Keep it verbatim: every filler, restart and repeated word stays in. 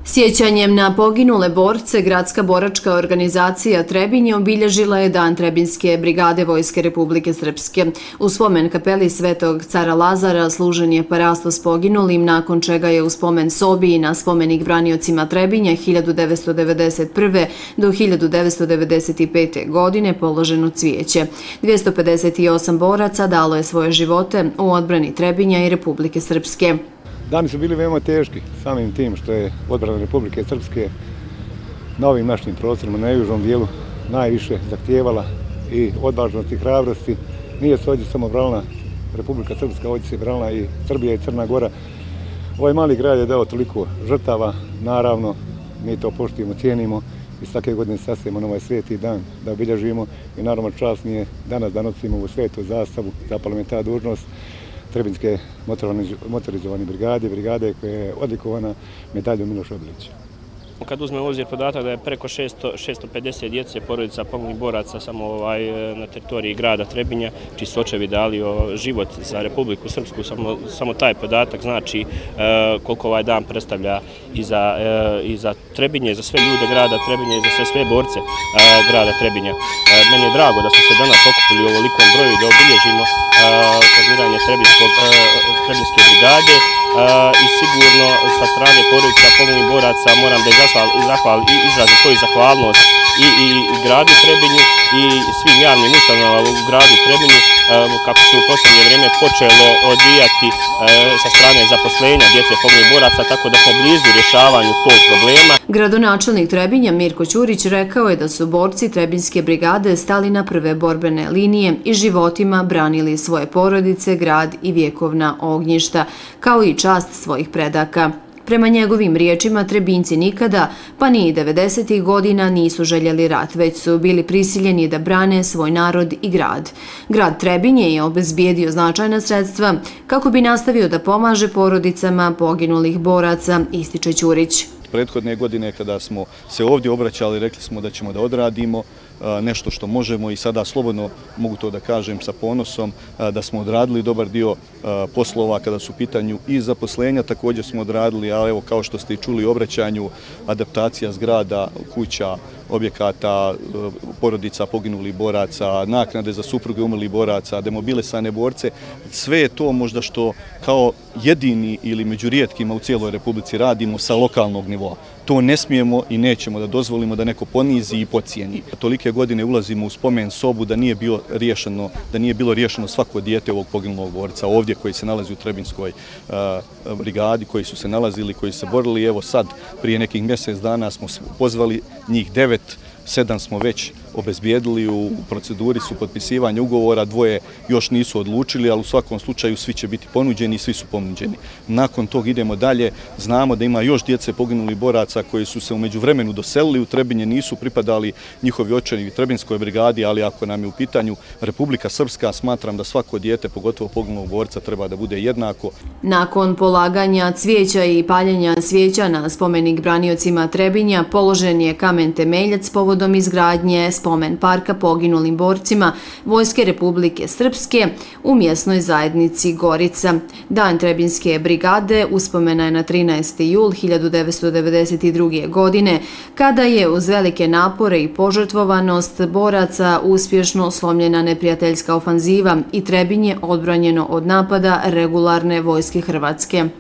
Sjećanjem na poginule borce, Gradska boračka organizacija Trebinje obilježila je Dan Trebinjske brigade Vojske Republike Srpske. U spomen kapeli Svetog cara Lazara služen je parastos poginulim, nakon čega je u spomen sobi i na spomenik braniocima Trebinja hiljadu devetsto devedeset prve. do hiljadu devetsto devedeset pete. godine položeno cvijeće. dvjesto pedeset osam boraca dalo je svoje živote u odbrani Trebinja i Republike Srpske. Dani su bili veoma teški, samim tim što je odbrana Republike Srpske na ovim našim prostorima, na južnom dijelu, najviše zahtijevala i odvažnosti i hrabrosti. Nije se ovdje samo branila Republika Srpska, ovdje se branila i Srbija i Crna Gora. Ovaj mali grad je dao toliko žrtava, naravno, mi to poštujemo, cijenimo i svake godine sastajemo na ovaj sveti dan da obilježimo i naravno čast mi je danas da nosimo ovu svetu zastavu, zapala mi ta dužnost Trebinjske motorizovane brigade, brigade koja je odlikovana medaljom Miloša Obilića. Kad uzmemo u obzir podatak da je preko šesto pedeset djece porodica poginulih boraca samo na teritoriji grada Trebinja, čiji su očevi dali život za Republiku Srpsku, samo taj podatak znači koliko ovaj dan predstavlja i za Trebinje, za sve ljude grada Trebinja i za sve borce grada Trebinja. Meni je drago da smo se danas okupili u ovolikom broju da obilježimo formiranje Trebinjske brigade i sigurno sa strane porodica poginulih boraca moram da izrazim svoju zahvalnost i gradu Trebinju i svim javnim ustanovama u gradu Trebinju kako se u posljednje vrijeme počelo odvijati sa strane zaposlenja djece poginulih boraca, tako da smo blizu rješavanju tog problema. Gradonačelnik Trebinja Mirko Ćurić rekao je da su borci Trebinjske brigade stali na prve borbene linije i životima branili svoje porodice, grad i vjekovna ognjišta, kao i čast svojih predaka. Prema njegovim riječima, Trebinjci nikada, pa ni devedesetih godina, nisu željeli rat, već su bili prisiljeni da brane svoj narod i grad. Grad Trebinje je obezbijedio značajna sredstva kako bi nastavio da pomaže porodicama poginulih boraca, ističe Ćurić. Prethodne godine kada smo se ovdje obraćali, rekli smo da ćemo da odradimo nešto što možemo i sada slobodno mogu to da kažem sa ponosom da smo odradili dobar dio poslova kada su u pitanju i zaposlenja, također smo odradili, ali evo kao što ste i čuli u obraćanju, adaptacija zgrada, kuća, objekata, porodica poginulih boraca, naknade za supruge umrlih boraca, demobilisane borce, sve je to možda što kao jedini ili među rijetkima u cijeloj Republici radimo sa lokalnog nivoa. To ne smijemo i nećemo da dozvolimo da neko ponizi i pocijeni. Tolike godine ulazimo u spomen sobu da nije bilo riješeno, da nije bilo riješeno svako dijete ovog poginulog borca ovdje koji se nalazi u Trebinjskoj brigadi, koji su se nalazili, koji su se borili. Evo sad, prije nekih mjesec dana smo pozvali njih devet, sedam smo već obezbijedili, u proceduri su potpisivanja ugovora, dvoje još nisu odlučili, ali u svakom slučaju svi će biti ponuđeni i svi su ponuđeni. Nakon tog idemo dalje, znamo da ima još djece poginulih boraca koji su se u međuvremenu doselili u Trebinje, nisu pripadali njihovi očevi Trebinjskoj brigadi, ali ako nam je u pitanju Republika Srpska, smatram da svako dijete, pogotovo poginulog borca, treba da bude jednako. Nakon polaganja cvijeća i paljenja svijeća na spomenik braniocima Trebinja, položen je kamen temeljac povodom izgradnje spomen parka poginulim borcima Vojske Republike Srpske u mjesnoj zajednici Gorica. Dan Trebinjske brigade uspomena je na trinaesti jul hiljadu devetsto devedeset druge. godine, kada je uz velike napore i požrtvovanost boraca uspješno slomljena neprijateljska ofanziva i Trebinje odbranjeno od napada regularne vojske Hrvatske.